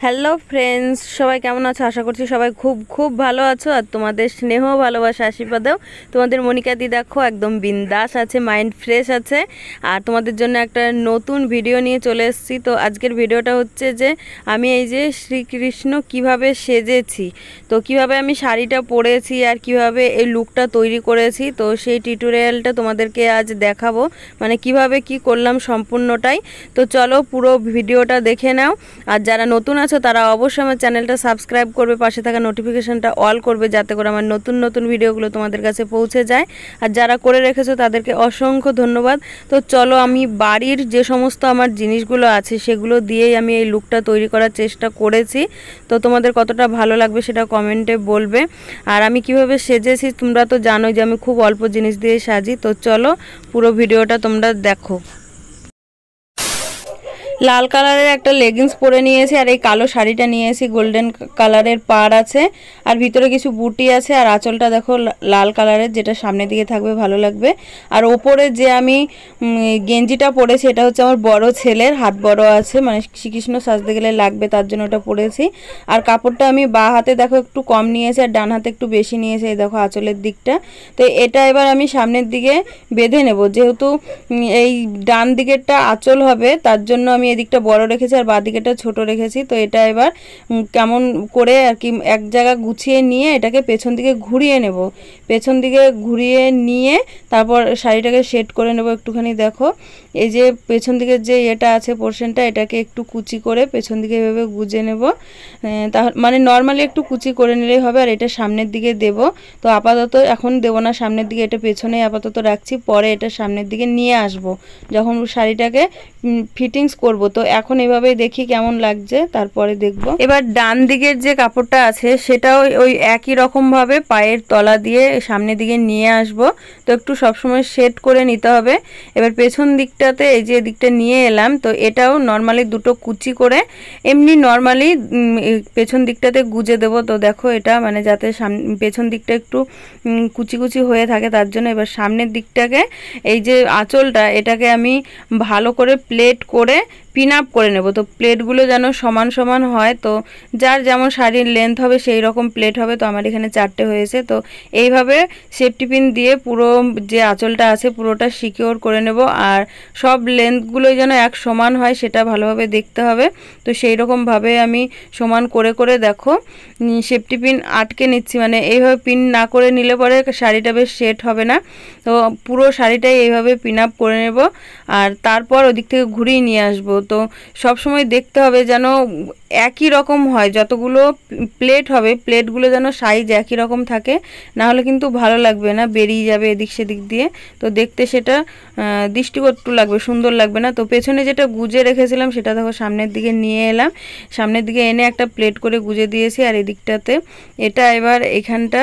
Hello friends, সবাই কেমন আছো? আশা করছি সবাই খুব খুব ভালো আছো। আর তোমাদের স্নেহ ভালোবাসা আশীর্বাদেও তোমাদের মনিকা দি দেখো একদম বিন্দাস আছে, মাইন্ড ফ্রেশ আছে। আর তোমাদের জন্য একটা নতুন ভিডিও নিয়ে চলে এসেছি। তো আজকের ভিডিওটা হচ্ছে যে আমি এই যে শ্রীকৃষ্ণ কিভাবে সেজেছি, তো কিভাবে আমি শাড়িটা পরেছি আর কিভাবে এই লুকটা তৈরি করেছি, তো সেই টিউটোরিয়ালটা তোমাদেরকে আজ দেখাবো, মানে কিভাবে কি করলাম সম্পূর্ণটাই। তো চলো পুরো ভিডিওটা দেখে নাও। আর যারা নতুন আছো তারা অবশ্যই আমার চ্যানেলটা সাবস্ক্রাইব করবে, পাশে থাকা নোটিফিকেশনটা অল করবে, যাতে করে আমার নতুন নতুন ভিডিওগুলো তোমাদের কাছে পৌঁছে যায়। আর যারা করে রেখেছো তাদেরকে অসংখ্য ধন্যবাদ। তো চলো, আমি বাড়ির যে সমস্ত আমার জিনিসগুলো আছে সেগুলো দিয়েই আমি এই লুকটা তৈরি করার চেষ্টা করেছি। তো তোমাদের কতটা ভালো লাগবে সেটা কমেন্টে বলবে। আর আমি কিভাবে সেজেছি তোমরা তো জানোই যে আমি খুব অল্প জিনিস দিয়ে সাজি। তো চলো পুরো ভিডিওটা তোমরা দেখো। লাল কালারের একটা লেগিংস পরে নিয়েছি, আর এই কালো শাড়িটা নিয়েছি, গোল্ডেন কালারের পাড় আছে, আর ভিতরে কিছু বুটি আছে, আর আঁচলটা দেখো লাল কালারের, যেটা সামনের দিকে থাকবে, ভালো লাগবে। আর ওপরে যে আমি গেঞ্জিটা পরেছি এটা হচ্ছে আমার বড় ছেলের, হাত বড় আছে, মানে শ্রীকৃষ্ণ সাজতে গেলে লাগবে, তার জন্য ওটা পরেছি। আর কাপড়টা আমি বাঁ হাতে দেখো একটু কম নিয়েছি, আর ডান হাতে একটু বেশি নিয়েছি, এই দেখো আঁচলের দিকটা। তো এটা এবার আমি সামনের দিকে বেঁধে নেব, যেহেতু এই ডান দিকেরটা আঁচল হবে, তার জন্য আমি এদিকটা বড় রেখেছি আর বাঁ দিকেটা ছোট রেখেছি। তো এটা এবার কেমন করে আর কি এক জায়গা গুছিয়ে নিয়ে এটাকে পেছন দিকে ঘুরিয়ে নেব, পেছন দিকে ঘুরিয়ে নিয়ে তারপর শাড়িটাকে সেট করে নেব একটুখানি। দেখো এই যে পেছন দিকের যে এটা আছে পোর্শনটা, এটাকে একটু কুচি করে পেছন দিকে এভাবে গুজে নেব, মানে নর্মালি একটু কুচি করে নিলেই হবে। আর এটা সামনের দিকে দেব, তো আপাতত এখন দেব না সামনের দিকে, এটা পেছনে আপাতত রাখছি, পরে এটা সামনের দিকে নিয়ে আসব যখন শাড়িটাকে ফিটিংস করব। তো এখন এভাবেই দেখি কেমন লাগছে, তারপরে দেখব। এবার ডান দিকের যে কাপড়টা আছে সেটাও ওই একই রকম ভাবে পায়ের তলা দিয়ে সামনের দিকে নিয়ে আসব। তো একটু সবসময় সেট করে নিতে হবে। এবার পেছন দিকটাতে এই যে দিকটা নিয়ে এলাম, তো এটাও নর্মালি দুটো কুচি করে এমনি নর্মালি পেছন দিকটাতে গুজে দেব। তো দেখো এটা মানে যাতে পেছন দিকটা একটু কুচি কুচি হয়ে থাকে, তার জন্য এবার সামনের দিকটাকে এই যে আঁচলটা এটাকে আমি ভালো করে প্লেট করে পিন আপ করে নেব। তো প্লেটগুলো যেন সমান সমান হয়, তো যার যেমন শাড়ির লেন্থ হবে সেই রকম প্লেট হবে। তো আমার এখানে 4টে হয়েছে। তো এইভাবে সেফটি পিন দিয়ে পুরো যে আঁচলটা আছে পুরোটা সিকিওর করে নেব। আর সব লেন্থগুলোই যেন এক সমান হয় সেটা ভালোভাবে দেখতে হবে। তো সেই রকমভাবে আমি সমান করে করে দেখো সেফটি পিন আটকে নিচ্ছি, মানে এইভাবে পিন না করে নিলে পরে শাড়িটা বেশ সেট হবে না। তো পুরো শাড়িটাই এইভাবে পিন আপ করে নেব, আর তারপর ওদিক থেকে ঘুরিয়ে নিয়ে আসবো। তো সব সময় দেখতে হবে যেন একই রকম হয়, যতগুলো প্লেট হবে প্লেটগুলো যেন সাইজ একই রকম থাকে, না হলে কিন্তু ভালো লাগবে না, বেরিয়ে যাবে এদিক সেদিক দিয়ে। তো দেখতে সেটা দৃষ্টিকটু লাগবে, সুন্দর লাগবে না। তো পেছনে যেটা গুজে রেখেছিলাম সেটা দেখো সামনের দিকে নিয়ে এলাম, সামনের দিকে এনে একটা প্লেট করে গুজে দিয়েছি। আর এদিকটাতে এটা এবার এখানটা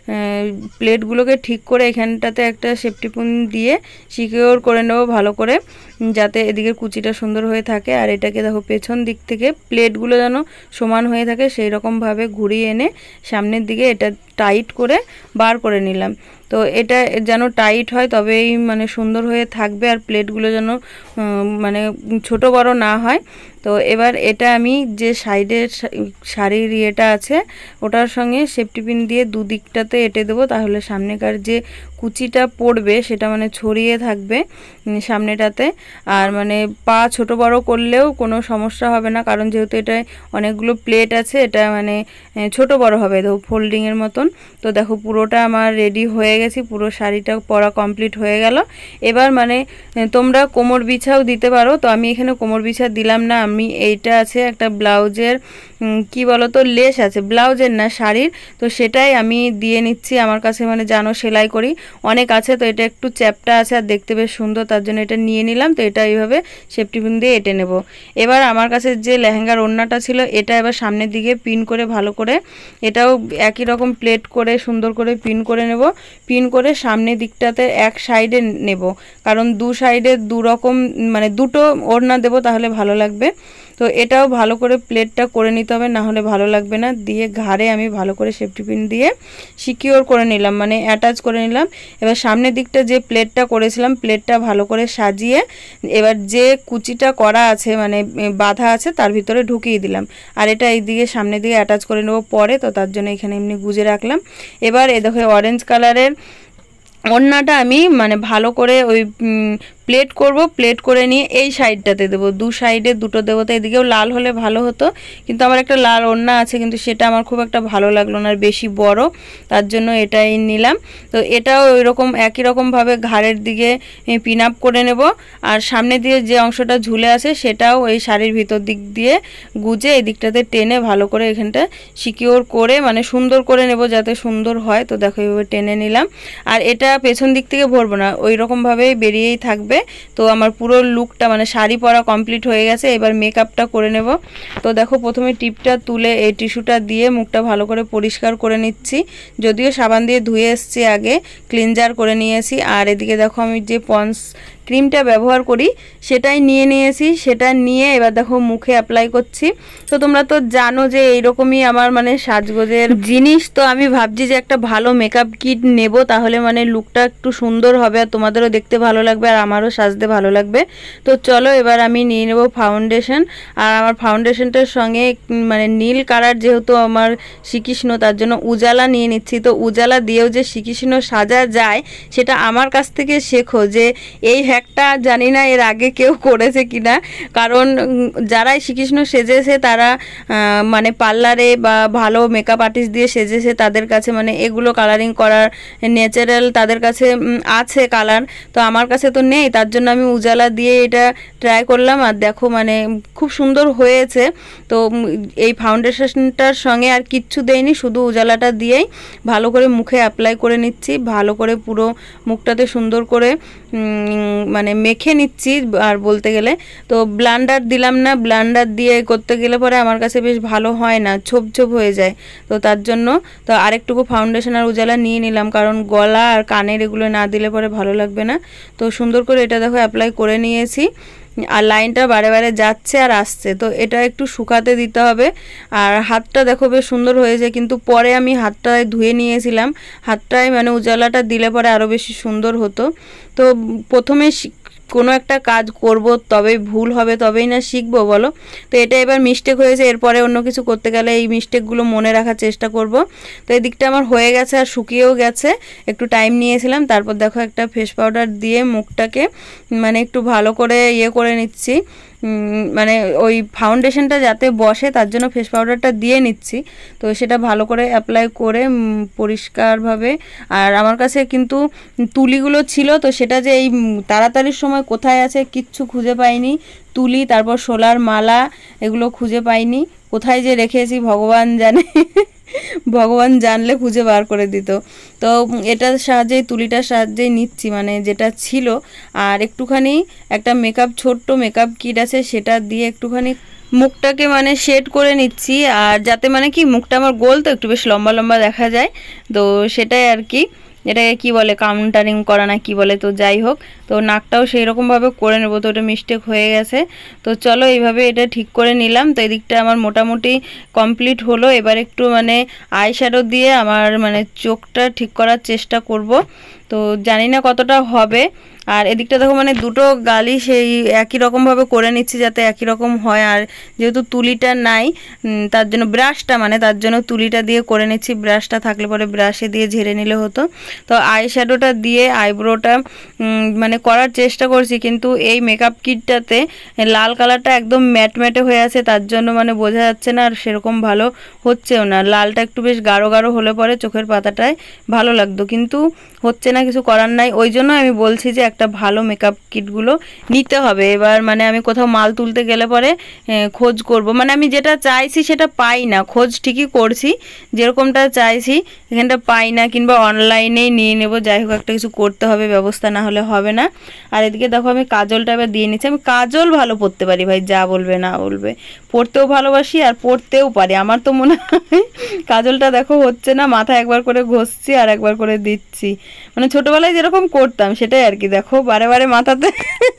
প্লেটগুলোকে ঠিক করে এখানটাতে একটা সেফটি পিন দিয়ে সিকিওর করে নেব ভালো করে, যাতে এদিকে কুচিটা সুন্দর হয়ে থাকে। আর এটাকে দেখো পেছন দিক থেকে প্লেটগুলো যেন সমান হয়ে থাকে সেই রকমভাবে ঘুরিয়ে এনে সামনের দিকে এটা টাইট করে বার করে নিলাম। তো এটা যেন টাইট হয় তবেই মানে সুন্দর হয়ে থাকবে, আর প্লেটগুলো যেন মানে ছোট বড় না হয়। তো এবার এটা আমি যে সাইডের শাড়ির ইয়েটা আছে ওটার সঙ্গে সেফটি পিন দিয়ে দুদিকটাতে এঁটে দেবো, তাহলে সামনেকার যে কুচিটা পড়বে সেটা মানে ছড়িয়ে থাকবে সামনেটাতে। আর মানে পা ছোট বড় করলেও কোনো সমস্যা হবে না, কারণ যেহেতু এটা অনেকগুলো প্লেট আছে এটা মানে ছোট বড় হবে তো ফোল্ডিংয়ের মতন। তো দেখো পুরোটা আমার রেডি হয়ে গেছি, পুরো শাড়িটা পরা কমপ্লিট হয়ে গেল। এবার মানে তোমরা কোমর বিছাও দিতে পারো, তো আমি এখানে কোমর বিছা দিলাম না। আমি এইটা আছে একটা ব্লাউজের কি বলো তো লেস আছে, ব্লাউজের না শাড়ির, তো সেটাই আমি দিয়ে নিচ্ছি। আমার কাছে মানে জানো সেলাই করি অনেক আছে, তো এটা একটু চ্যাপটা আছে আর দেখতে বেশ সুন্দর, তার জন্য এটা নিয়ে নিলাম। তো এটা এইভাবে সেফটি পিন দিয়ে এঁটে নেব। এবার আমার কাছে যে লেহেঙ্গার ওড়নাটা ছিল এটা এবার সামনের দিকে পিন করে ভালো করে এটাও একই রকম প্লেট করে সুন্দর করে পিন করে নেব। পিন করে সামনের দিকটাতে এক সাইডে নেব, কারণ দু সাইডে দু রকম মানে দুটো ওড়না দেব, তাহলে ভালো লাগবে। তো এটাও ভালো করে প্লেটটা করে নিতে হবে, না হলে ভালো লাগবে না। দিয়ে ঘাড়ে আমি ভালো করে সেফটি পিন দিয়ে সিকিওর করে নিলাম, মানে অ্যাটাচ করে নিলাম। এবার সামনের দিকটা যে প্লেটটা করেছিলাম, প্লেটটা ভালো করে সাজিয়ে এবার যে কুচিটা করা আছে মানে বাঁধা আছে তার ভিতরে ঢুকিয়ে দিলাম। আর এটা এই দিকে সামনের দিকে অ্যাটাচ করে নেবো পরে, তো তার জন্য এখানে এমনি গুজে রাখলাম। এবার এ দেখো অরেঞ্জ কালারের ওড়নাটা আমি মানে ভালো করে ওই প্লেট করব, প্লেট করে নিয়ে এই সাইডটাতে দেবো, দু সাইডে দুটো দেবো। তো এদিকেও লাল হলে ভালো হতো, কিন্তু আমার একটা লাল ওড়না আছে, কিন্তু সেটা আমার খুব একটা ভালো লাগলো না, বেশি বড়, তার জন্য এটাই নিলাম। তো এটাও ওই রকম একই রকমভাবে ঘাড়ের দিকে পিন আপ করে নেব। আর সামনে দিয়ে যে অংশটা ঝুলে আছে সেটাও এই শাড়ির ভিতর দিক দিয়ে গুজে এই দিকটাতে টেনে ভালো করে এখানটা সিকিওর করে মানে সুন্দর করে নেব, যাতে সুন্দর হয়। তো দেখো এইভাবে টেনে নিলাম। আর এটা পেছন দিক থেকে ভরবো না, ওই রকমভাবেই বেরিয়েই থাকবে। তো আমার পুরো লুকটা মানে শাড়ি পরা কমপ্লিট হয়ে গেছে। এবার মেকআপটা করে নেব। তো দেখো প্রথমে টিপটা তুলে এই টিস্যুটা দিয়ে মুখটা ভালো করে পরিষ্কার করে নিচ্ছি, যদিও সাবান দিয়ে ধুয়ে এসছি, আগে ক্লিনজার করে নিয়েছি। আর এদিকে দেখো আমি যে পন্স ক্রিমটা ব্যবহার করি সেটাই নিয়ে নিয়েছি, সেটা নিয়ে এবার দেখো মুখে অ্যাপ্লাই করছি। তো তোমরা তো জানো যে এইরকমই আমার মানে সাজগোজের জিনিস। তো আমি ভাবছি যে একটা ভালো মেকআপ কিট নেব, তাহলে মানে লুকটা একটু সুন্দর হবে, আর তোমাদেরও দেখতে ভালো লাগবে আর আমারও সাজতে ভালো লাগবে। তো চলো এবার আমি নিয়ে নেব ফাউন্ডেশন। আর আমার ফাউন্ডেশনটার সঙ্গে মানে নীল কালার যেহেতু আমার শ্রীকৃষ্ণ, তার জন্য উজালা নিয়ে নিচ্ছি। তো উজালা দিয়েও যে শ্রীকৃষ্ণ সাজা যায় সেটা আমার কাছ থেকে শেখো, যে এই হ্যাকটা জানি না এর আগে কেউ করেছে কিনা, কারণ যারাই শ্রীকৃষ্ণ সেজেছে তারা মানে পার্লারে বা ভালো মেকআপ আর্টিস্ট দিয়ে সেজেছে, তাদের কাছে মানে এগুলো কালারিং করার ন্যাচারাল তাদের কাছে আছে কালার, তো আমার কাছে তো নেই। তার জন্য আমি উজালা দিয়ে এটা ট্রাই করলাম, আর দেখো মানে খুব সুন্দর হয়েছে। তো এই ফাউন্ডেশনটার সঙ্গে আর কিচ্ছু দেয়নি, শুধু উজালাটা দিয়েই ভালো করে মুখে অ্যাপ্লাই করে নিচ্ছি, ভালো করে পুরো মুখটাতে সুন্দর করে মানে মেখে নিচ্ছি। আর বলতে গেলে তো ব্লান্ডার দিলাম না, ব্লান্ডার দিয়ে করতে গেলে পরে আমার কাছে বেশ ভালো হয় না, ছোপ ছোপ হয়ে যায়। তো তার জন্য তো আরেকটুকু ফাউন্ডেশন আর উজালা নিয়ে নিলাম, কারণ গলা আর কানের এগুলো না দিলে পরে ভালো লাগবে না। তো সুন্দর করে এটা দেখো অ্যাপ্লাই করে নিয়েছি, আর লাইনটা বারে বারে যাচ্ছে আর আসছে, তো এটা একটু শুকাতে দিতে হবে। আর হাতটা দেখো বেশ সুন্দর হয়েছে, কিন্তু পরে আমি হাতটায় ধুয়ে নিয়েছিলাম, হাতটায় মানে উজালাটা দিলে পরে আরও বেশি সুন্দর হতো। তো প্রথমে কোনো একটা কাজ করব তবেই ভুল হবে, তবেই না শিখবো বলো। তো এটা এবার মিস্টেক হয়েছে, এরপরে অন্য কিছু করতে গেলে এই মিস্টেকগুলো মনে রাখার চেষ্টা করব। তো এই দিকটা আমার হয়ে গেছে আর শুকিয়েও গেছে, একটু টাইম নিয়েছিলাম। তারপর দেখো একটা ফেস পাউডার দিয়ে মুখটাকে মানে একটু ভালো করে ইয়ে করে নিচ্ছি, মানে ওই ফাউন্ডেশনটা যাতে বসে তার জন্য ফেস পাউডারটা দিয়ে নিচ্ছি। তো সেটা ভালো করে অ্যাপ্লাই করে পরিষ্কারভাবে। আর আমার কাছে কিন্তু তুলিগুলো ছিল, তো সেটা যে এই তাড়াতাড়ির সময় কোথায় আছে কিচ্ছু খুঁজে পাইনি। তুলি, তারপর শোলার মালা, এগুলো খুঁজে পাইনি, কোথায় যে রেখেছি ভগবান জানে। ভগবান জানলে খুঁজে বার করে দিত। তো এটার সাহায্যেই তুলিটার সাহায্যেই নিচ্ছি, মানে যেটা ছিল। আর একটুখানি একটা মেকআপ ছোট্ট মেকআপ কিট আছে, সেটা দিয়ে একটুখানি মুখটাকে মানে শেড করে নিচ্ছি। আর যাতে মানে কি মুখটা আমার গোল, তো একটু বেশ লম্বা লম্বা দেখা যায়, তো সেটাই আর কি। এটাকে কি বলে, কাউন্টারিং করা না কি বলে, তো যাই হোক। তো নাকটাও সেই রকমভাবে করে নেবো, তো ওটা মিস্টেক হয়ে গেছে। তো চলো এইভাবে এটা ঠিক করে নিলাম। তো এদিকটা আমার মোটামুটি কমপ্লিট হলো। এবার একটু মানে আই শ্যাডো দিয়ে আমার মানে চোখটা ঠিক করার চেষ্টা করব, তো জানি না কতটা হবে। আর এদিকটা দেখো মানে দুটো গালই সেই একই রকমভাবে করে নিচ্ছি যাতে একই রকম হয়। আর যেহেতু তুলিটা নাই তার জন্য ব্রাশটা মানে তার জন্য তুলিটা দিয়ে করে নিচ্ছি, ব্রাশটা থাকলে পরে ব্রাশে দিয়ে ঝেড়ে নিলে হতো। তো আই শ্যাডোটা দিয়ে আইব্রোটা মানে করার চেষ্টা করছি, কিন্তু এই মেকআপ কিটটাতে লাল কালারটা একদম ম্যাট ম্যাটে হয়ে আছে, তার জন্য মানে বোঝা যাচ্ছে না, আর সেরকম ভালো হচ্ছেও না। লালটা একটু বেশ গাঢ় গাঢ় হলে পরে চোখের পাতাটায় ভালো লাগতো, কিন্তু হচ্ছে না, কিছু করার নাই। ওই জন্য আমি বলছি যে একটা ভালো মেকআপ কিটগুলো নিতে হবে। এবার মানে আমি কোথাও মাল তুলতে গেলে পরে খোঁজ করব, মানে আমি যেটা চাইছি সেটা পাই না, খোঁজ ঠিকই করছি, যেরকমটা চাইছি এখানটা পাই না, কিংবা অনলাইনেই নিয়ে নেব। যাই হোক একটা কিছু করতে হবে, ব্যবস্থা না হলে হবে না। আর এদিকে দেখো আমি কাজলটা এবার দিয়ে নিচ্ছি। আমি কাজল ভালো পরতে পারি ভাই, যা বলবে না বলবে, পরতেও ভালোবাসি আর পরতেও পারি। আমার তো মনে হয় কাজলটা দেখো হচ্ছে না, মাথা একবার করে ঘষছি আর একবার করে দিচ্ছি, মানে ছোটোবেলায় যেরকম করতাম সেটাই আর কি। দেখো বারে বারে মাথাতে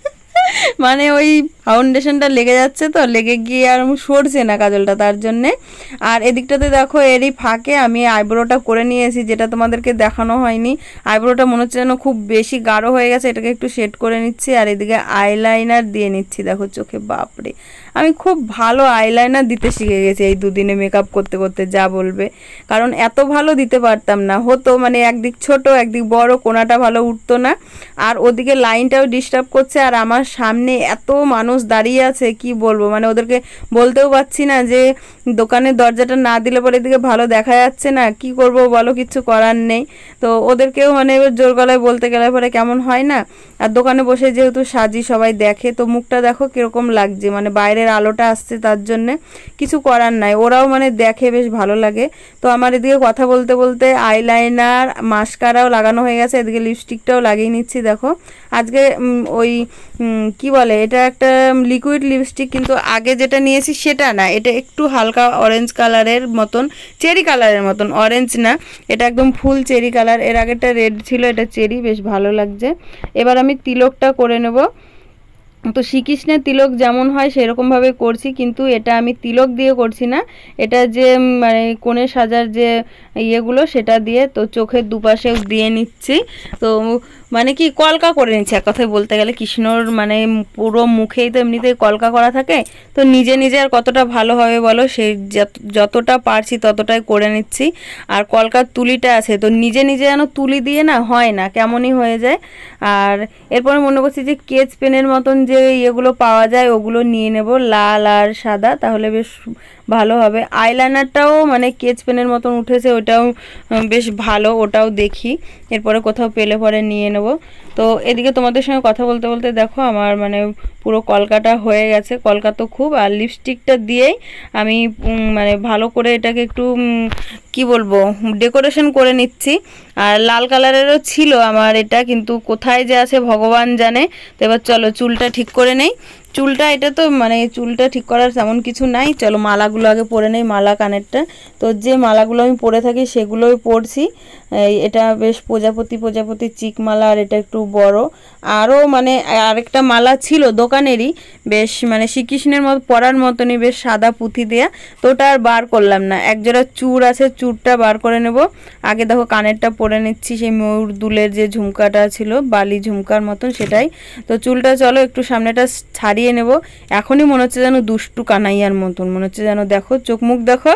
মানে ওই ফাউন্ডেশনটা লেগে যাচ্ছে তো, লেগে গিয়ে আর সরছে না কাজলটা, তার জন্যে। আর এদিকটাতে দেখো এরই ফাঁকে আমি আইব্রোটা করে নিয়েছি, যেটা তোমাদেরকে দেখানো হয়নি। আইব্রোটা মনে হচ্ছে যেন খুব বেশি গাঢ় হয়ে গেছে, এটাকে একটু শেড করে নিচ্ছি। আর এদিকে আইলাইনার দিয়ে নিচ্ছি, দেখো চোখে। বাপরে, আমি খুব ভালো আইলাইনার দিতে শিখে গেছি এই দুদিনে মেকআপ করতে করতে, যা বলবে। কারণ এত ভালো দিতে পারতাম না, হতো মানে একদিক ছোট একদিক বড়, কোনাটা ভালো উঠতো না। আর ওদিকে লাইনটাও ডিস্টার্ব করছে, আর আমার সামনে এত মানুষ দাঁড়িয়ে আছে কি বলবো, মানে ওদেরকে বলতেও পারছি না যে দোকানের দরজাটা না দিলে পরে এদিকে ভালো দেখা যাচ্ছে না, কি করব বলো, কিছু করার নেই। তো ওদেরকেও মানে এবার জোর গলায় বলতে গেলে পরে কেমন হয় না। আর দোকানে বসে যেহেতু সাজি, সবাই দেখে, তো মুখটা দেখো কিরকম লাগছে, মানে বাইরের আলোটা আসছে তার জন্যে কিছু করার নাই, ওরাও মানে দেখে বেশ ভালো লাগে। তো আমার এদিকে কথা বলতে বলতে আইলাইনার মাস্কারাও লাগানো হয়ে গেছে, এদিকে লিপস্টিকটাও লাগিয়ে নিচ্ছি। দেখো আজকে ওই কি বলে, এটা একটা লিকুইড লিপস্টিক, কিন্তু আগে যেটা নিয়েছি সেটা না, এটা একটু হালকা অরেঞ্জ কালারের মতন, চেরি কালারের মতন, অরেঞ্জ না, এটা একদম ফুল চেরি কালার। এর আগেটা রেড ছিল, এটা চেরি, বেশ ভালো লাগছে। এবার আমি তিলকটা করে নেব। তো শ্রীকৃষ্ণের তিলক যেমন হয় সেরকমভাবে করছি, কিন্তু এটা আমি তিলক দিয়ে করছি না, এটা যে মানে কোণে সাজার যে ইয়েগুলো সেটা দিয়ে, তো চোখের দুপাশেও দিয়ে নিচ্ছি। তো মানে কি কলকা করে নিচ্ছি এক কথায় বলতে গেলে। কৃষ্ণর মানে পুরো মুখেই তো এমনিতেই কলকা করা থাকে, তো নিজে নিজে আর কতটা ভালো হবে বলো, সেই যতটা পারছি ততটাই করে নিচ্ছি। আর কলকার তুলিটা আছে, তো নিজে নিজে যেন তুলি দিয়ে না হয় না, কেমনই হয়ে যায়। আর এরপরে মনে করছি যে স্কেচ পেনের মতন যে ইয়েগুলো পাওয়া যায় ওগুলো নিয়ে নেব, লাল আর সাদা, তাহলে বেশ ভালো হবে। আইলাইনারটাও মানে স্কেচ পেনের মতন উঠেছে, ওটাও বেশ ভালো, ওটাও দেখি এরপরে কোথাও পেলে পরে নিয়ে নেব। তো এদিকে তোমাদের সঙ্গে কথা বলতে বলতে দেখো আমার মানে পুরো কলকাটা হয়ে গেছে, কলকা তো খুব। আর লিপস্টিকটা দিয়েই আমি মানে ভালো করে এটাকে একটু কি বলবো ডেকোরেশন করে নিচ্ছি। আর লাল কালারেরও ছিল আমার এটা, কিন্তু কোথায় যে আছে ভগবান জানে। তো এবার চলো চুলটা ঠিক করে নেই। চুলটা এটা তো মানে চুলটা ঠিক করার তেমন কিছু নাই, চলো মালাগুলো আগে পরে নেই, মালা কানেরটা। তো যে মালাগুলো আমি পরে থাকি সেগুলোই পরছি। এটা বেশ প্রজাপতি চিক মালা, আর এটা একটু বড়। আরও মানে আরেকটা মালা ছিল দোকানেরই, বেশ মানে শ্রীকৃষ্ণের মতো পরার মতনই, বেশ সাদা পুঁথি দেয়া, তো ওটা আর বার করলাম না। একজোড়া চূড় আছে, চূড়টা বার করে নেব। আগে দেখো কানেরটা পরে নিচ্ছি, সেই ময়ূর দুলের যে ঝুমকাটা ছিল বালি ঝুমকার মতন সেটাই। তো চুলটা চলো একটু সামনেটা ছাড়িয়ে নেব। এখনই মনে হচ্ছে যেন দুষ্টু কানাইয়ার মতন মনে হচ্ছে, যেন দেখো চোখ মুখ দেখো।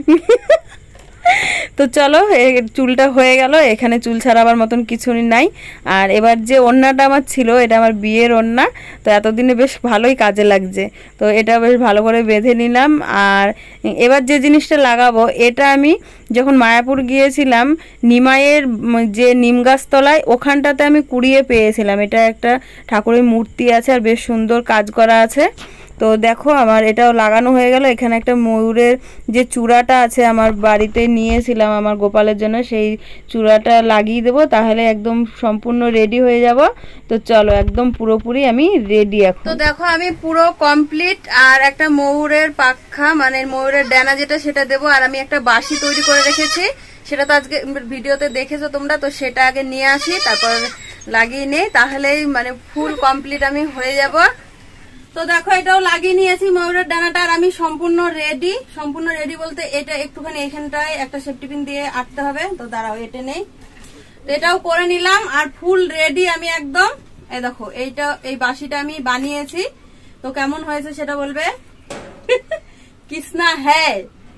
তো চলো চুলটা হয়ে গেল, এখানে চুল ছাড়াবার মতন কিছু নাই। আর এবার যে ওড়নাটা আমার ছিল, এটা আমার বিয়ের ওড়না, তো এতদিনে বেশ ভালোই কাজে লাগছে, তো এটা বেশ ভালো করে বেঁধে নিলাম। আর এবার যে জিনিসটা লাগাবো, এটা আমি যখন মায়াপুর গিয়েছিলাম নিমাইয়ের যে নিম গাছতলায়, ওখানটাতে আমি কুড়িয়ে পেয়েছিলাম। এটা একটা ঠাকুরের মূর্তি আছে আর বেশ সুন্দর কাজ করা আছে। তো দেখো আমার এটাও লাগানো হয়ে গেল। এখানে একটা ময়ূরের যে চূড়াটা আছে আমার বাড়িতে নিয়েছিলাম আমার গোপালের জন্য, সেই চূড়াটা লাগিয়ে দেবো, তাহলে একদম সম্পূর্ণ রেডি হয়ে যাব। তো চলো একদম পুরোপুরি আমি রেডি এখন। তো দেখো আমি পুরো কমপ্লিট। আর একটা ময়ূরের পাখা মানে ময়ূরের ডানা যেটা সেটা দেবো। আর আমি একটা বাঁশি তৈরি করে রেখেছি, সেটা তো আজকে ভিডিওতে দেখেছো তোমরা, তো সেটা আগে নিয়ে আসি, তারপর লাগিয়ে নেই, তাহলেই মানে ফুল কমপ্লিট আমি হয়ে যাব। তো দেখো এটাও লাগিয়ে নিয়েছি ময়ূরের ডানাটা, আর আমি সম্পূর্ণ রেডি বলতে এটা একটুখানি এখানটায় একটা সেফটি পিন দিয়ে আটতে হবে, তো দাঁড়াও এটা নেই, তো এটাও করে নিলাম। আর ফুল রেডি আমি একদম। এই দেখো এইটা, এই বাঁশিটা আমি বানিয়েছি, তো কেমন হয়েছে সেটা বলবে। কৃষ্ণা হ্যাঁ,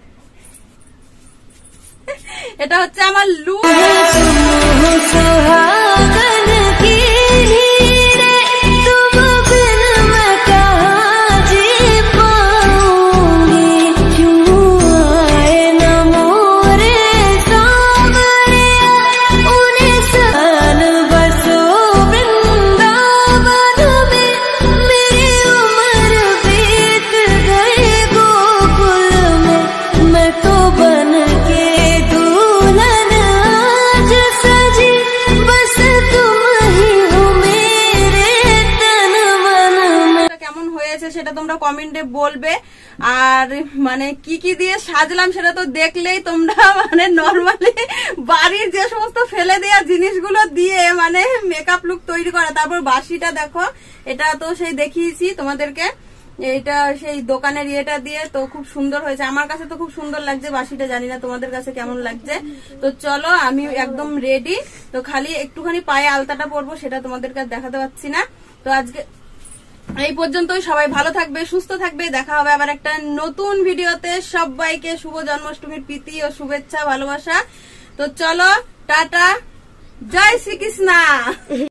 এটা হচ্ছে আমার লুক। সেটা তোমরা কমেন্টে বলবে। আর মানে কি কি দিয়ে সাজলাম সেটা তো দেখলেই তোমরা। মানে নর্মালি বাড়ির যে সমস্ত ফেলে দেওয়া জিনিসগুলো দিয়ে মানে মেকআপ লুক তৈরি করা। তারপর বাসিটা দেখো, এটা তো সেই দেখিয়েছি তোমাদেরকে, এইটা সেই দোকানের ইয়েটা দিয়ে, তো খুব সুন্দর হয়েছে। আমার কাছে তো খুব সুন্দর লাগছে বাসিটা, জানি না তোমাদের কাছে কেমন লাগছে। তো চলো আমি একদম রেডি, তো খালি একটুখানি পায়ে আলতাটা পরবো, সেটা তোমাদেরকে দেখাতে পাচ্ছি না। তো আজকে এই পর্যন্তই। সবাই ভালো থাকবে, সুস্থ থাকবে, দেখা হবে আবার একটা নতুন ভিডিওতে। সবাইকে শুভ জন্মাষ্টমীর প্রীতি ও শুভেচ্ছা, ভালোবাসা। তো চলো, টাটা, জয় শ্রীকৃষ্ণ।